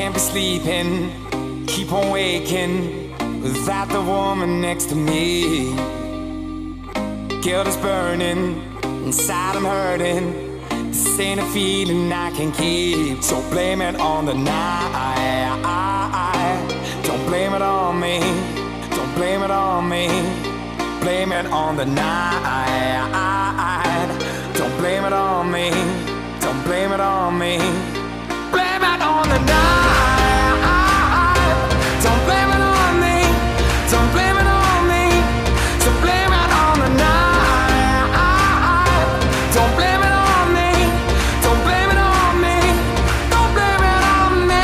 can't be sleeping, keep on waking without the woman next to me. Guilt is burning, inside I'm hurting. This ain't a feeling I can keep, so blame it on the night. Don't blame it on me, don't blame it on me. Blame it on the night. Don't blame it on me, don't blame it on me. Blame it on the night. Don't blame it on me, don't blame it on me. So blame it on the night. Don't blame it on me, don't blame it on me. Don't blame it on me.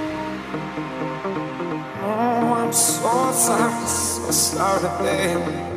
I'm so sorry, baby.